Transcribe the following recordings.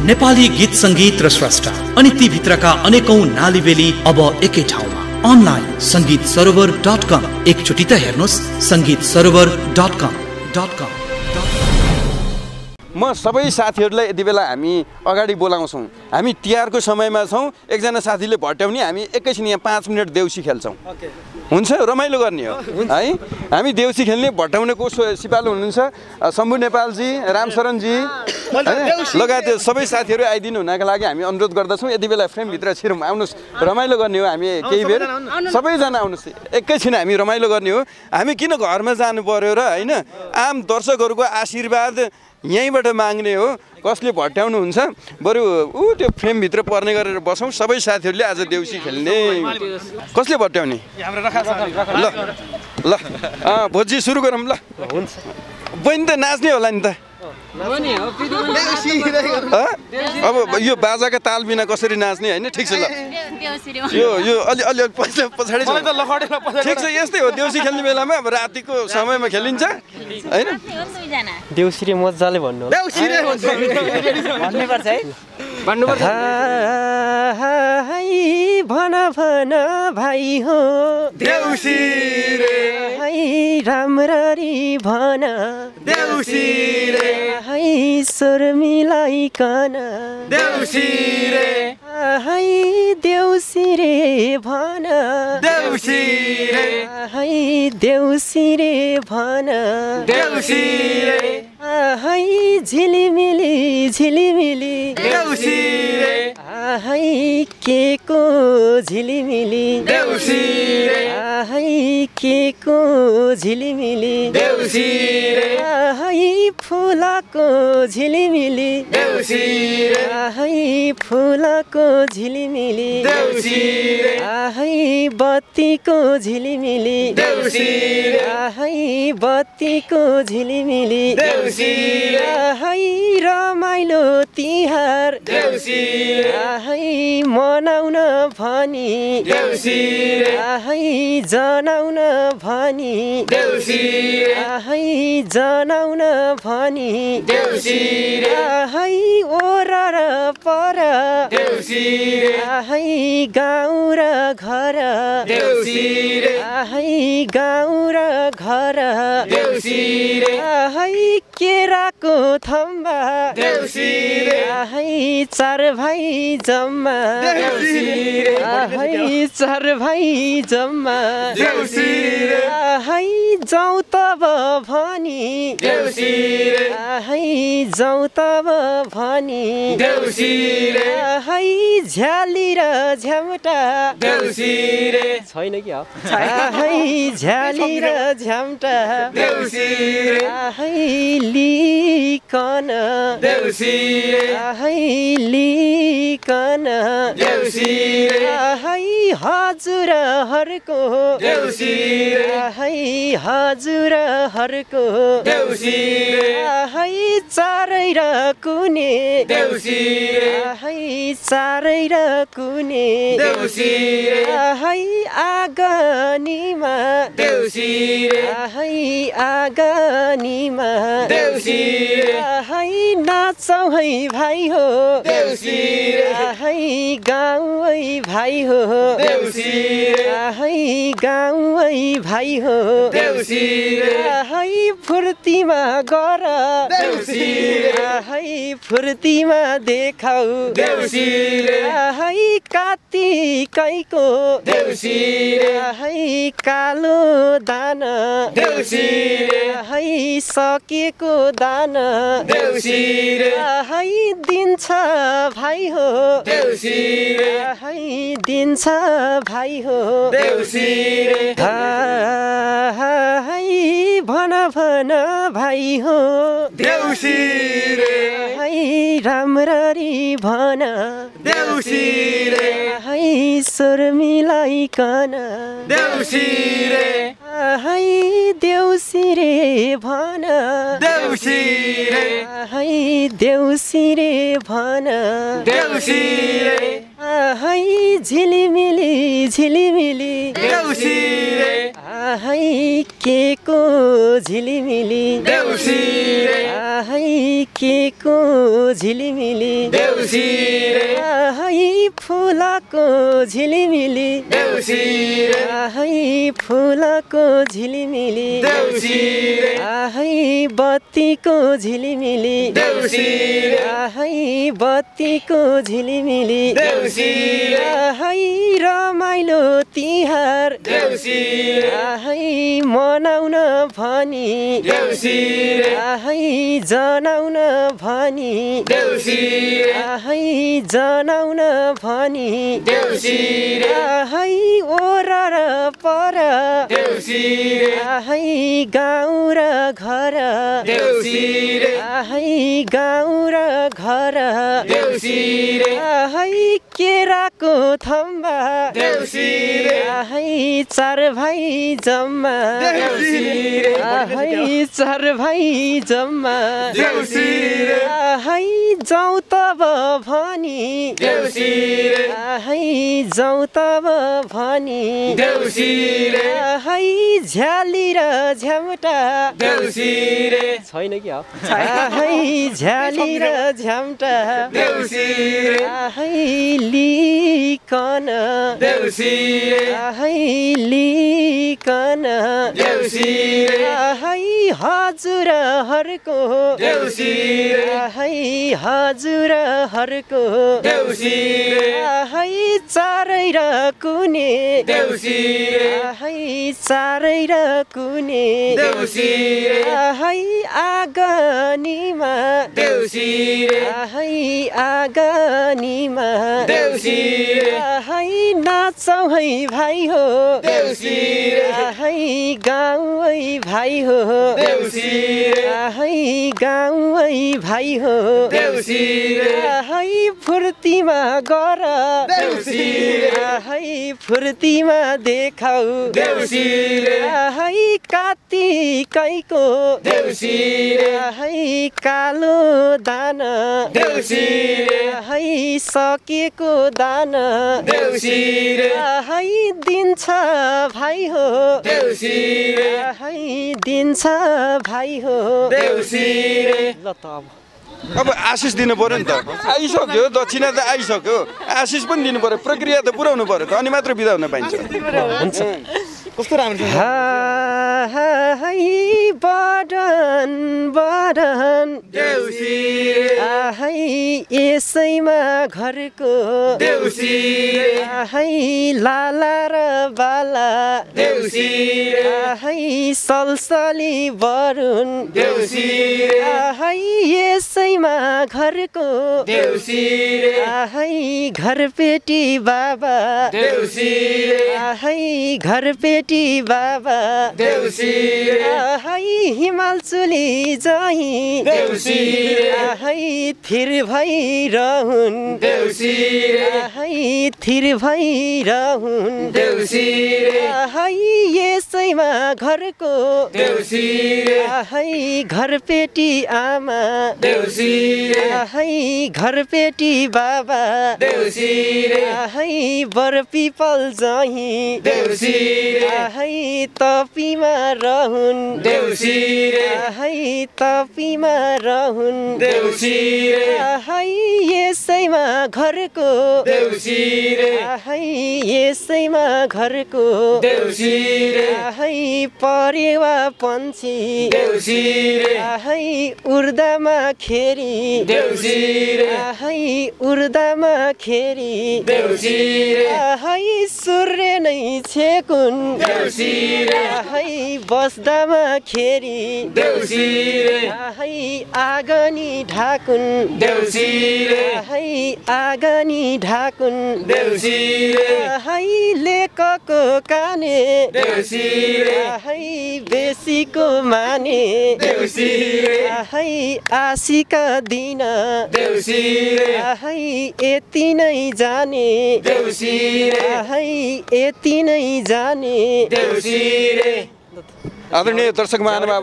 नेपाली गीत संगीत र स्रष्टा अनि ती भित्रका अनेकौं नालीबेली अब एकै ठाउँमा अनलाइन sangeetssarovar.com एकचोटि त हेर्नुस् sangeetssarovar.com म सबै साथीहरूलाई यति बेला हामी अगाडि बोलाउँछौँ। हामी तिहारको समयमा छौँ। एकजना साथीले भट्याउने हामी एकैछिन यहाँ 5 मिनट देउसी खेल्छौँ। हुन्छ रमाइलो गर्ने हो है। हामी देउसी खेल्ने भट्याउने को सिपालु हुनुहुन्छ शम्भु नेपालजी, रामशरणजी लगायत सबै साथीहरू आइदिनु हुनका लागि हामी अनुरोध गर्दछौँ। यति बेला फ्रेमभित्र छिरौँ, आउनुहोस् रमाइलो गर्ने हो। हामी केही बेर सबैजना आउनुहोस्, एकैछिन हामी रमाइलो गर्ने हो। हामी किन घरमा जानु पर्यो र होइन, आम दर्शकहरूको आशीर्वाद यहीँबाट माग्ने हो। कसले भट्याउनु हुन्छ बरु त्यो फ्रेमभित्र पर्ने गरेर बसौँ। सबै साथीहरूले आज देउसी खेल्ने। कसले भट्याउने? ल ल भोजी सुरु गरौँ ल। बहिनी त नाच्ने होला नि त। अब यो बाजाका ताल बिना कसरी नाच्ने होइन। ठिक छ ल, यो अलि अलि पछाडि ठिक छ। यस्तै हो देउसी खेल्ने बेलामा। अब रातिको समयमा खेलिन्छ होइन। देउसिरे मजाले भन्नु भन्नुपर्छ है। भन भन भाइ हो देउसिरे, राम्ररी भन देउसिरे, स्वर मिलाइकन देउसिरे, देउसिरे भन देउसिरे, देउसिरे भन देउसिरे, झिलिमिली झिलिमिली देउसिरे, के को झिलिमिली देउसिरे, के को झिलिमिली देउसिरे, फुलाको झिलिमिली देउसिरे, फुलाको झिलिमिली देउसिरे, बत्तीको झिलिमिली देउसिरे, बत्तीको झिलिमिली देउसिरे, रमाइलो तिहार देउसिरे, मनाउन भनी देउसिरे, जनाउन भनी देउसिरे, जनाउन भनी देउसिरे, ओरा र पर देउसिरे, गाउँ र घर देउसिरे, गाउँ र घर देउसिरे, केराको थम्बा देउसिरे, चार भाइ जम्मा देउसिरे, चार भाइ जम्मा देउसिरे, जाउँ तब भनी देउसिरे, जाउँ तब भनी देउसिरे, झ्याली र झ्याम्टा देउसिरे, छैन कि हो झ्याली र झ्याम्टा देउसिरे, लिकन देउसिरे, लिकन देउसिरे, हजुरहरूको देउसिरे, हजुरहरूको देउसिरे, चारै र कुने देउसिरे, चारै र कुने देउसिरे, आगनीमा देउसिरे, आगनीमा देउसिरे, नाचौँ है भाइ हो देउसिरे, गाउँ है भाइ हो देउसिरे, गाउँ है भाइ हो देउसिरे, फुर्तीमा गर देउसिरे, फुर्तीमा देखाउ देउसिरे, कात्तिकैको देउसिरे, कालो दाना देउसिरे, सकेको दाना देउसिरे, दिन्छ भाइ हो देउसिरे, दिन्छ भाइ हो देउसिरे, भन भन भाइ हो देउसिरे, राम्ररी भन देउसिरे, स्वर मिलाइकन देउसिरे, देउसिरे भन देउसिरे, देउसिरे भन देउसिरे, झिलिमिली झिलिमिली देउसिरे, के को झिलिमिली देउसिरे, पाकेको झिलिमिली देउसी रे है फुलाको झिलिमिली देउसी रे है फुलाको झिलिमिली देउसी रे है बत्तीको झिलिमिली देउसी रे है बत्तीको झिलिमिली देउसी रे है रमाइलो तिहार देउसी रे है मनाउन भनी देउसी रे है जनाउन भनी देउसी रे है जनाउन भनी देउसी रे है ओरा र पर देउसी रे है गाउँ र घर देउसी रे है गाउँ र घर देउसी रे है केराको थम्बा देउसी रे है चार भाइ जम्मा देउसी रे है चार भाइ जम्मा देउसी रे है जाउँ तब भनी देउसी रे है जाउँ तब भनी देउसी रे है झ्याली र झ्यामटा देउसी रे छैन कि है झ्याली र झ्यामटा देउसी रे है लिकन देउसी रे है लिकन देउसी रे है हजुरहरूको देउसी रे है हजुरहरूको देउसी रे है चारै र कुने देउसी रे है चारै र कुने देउसी रे है आगनीमा देउसी रे है आगनीमा देउसी रे है नाचौ है भाइ हो देउसी रे है गाउँ है भाइ हो देउसी रे है गाउँ है भाइ हो देउसी रे है फुर्तीमा गर देउसी रे है फुर्तीमा देखाउ देउसी रे है कात्तिकैको देउसी रे है कालो दान देउसी रे है सकेको दान देउसी रे है दिन्छ भाइ हो देउसी रे है दिन्छ भाइ हो देउसी रे ल त अब आशिष दिनु पर्यो नि त आइसक्यो दक्षिणा त आइसक्यो आशिष पनि दिनु पर्यो प्रक्रिया त पुऱ्याउनु पर्यो त अनि मात्र बिदा हुन पाइन्छ कस्तो राम्रो है बडन बडन देउसी है यसैमा घरको देउसी है लाला र बाला देउसी है सलसली बरुण देउसी है यसैमा घरको देउसी है घरपेटी बाबा देउसी है घरपेटी बाबा देउसी है हिमालचुली जाही देउसी है थिर भइरहुन् देउसी है थिर भइरहुन् देउसी है यसैमा घरको देउसी है घरपेटी आमा देउसी है घरपेटी बाबा देउसी है बर पिपल जाही देउसी है तपीमा रहून् देउसी है तपीमा रहून् देउसी है यसैमा घरको देउसी है यसैमा घरको देउसी है परेवा पन्छी देउसी है उर्दामा खेरी देउसी है उर्दामा खेरी देउसी है सूर्य नै छेकुन् देउसी है बस्दामा खेरी देउसी है आगनी ढाकुन् देउसी है आगनी ढाकुन् देउसी है लेकको काने देउसी है बेसीको माने देउसी है आशिका दिन देउसी है यति नै जाने देउसी है यति नै जाने देउसी आदरणीय दर्शक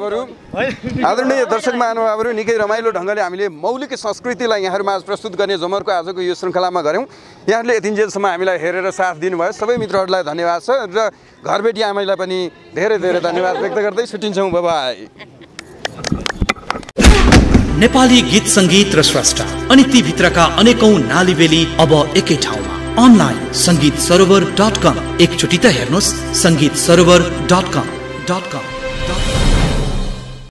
महानुभावहरू निकै रमाइलो ढङ्गले हामीले मौलिक संस्कृतिलाई यहाँहरूमाझ प्रस्तुत गर्ने जमरको आजको यो श्रृङ्खलामा गऱ्यौँ। यहाँहरूले यतिन्जेलसम्म हामीलाई हेरेर साथ दिनुभयो। सबै मित्रहरूलाई धन्यवाद छ र घरबेटी आमैलाई पनि धेरै धेरै धन्यवाद व्यक्त गर्दै छुट्टिन्छौँ। बाइ। नेपाली गीत सङ्गीत र स्रष्टा अनि ती भित्रका अनेकौं नालीबेली अब एकै ठाउँमा। अनलाइन संगीत सरोवर.com। एकचोटि त हेर्नुहोस् संगीत सरोवर.com।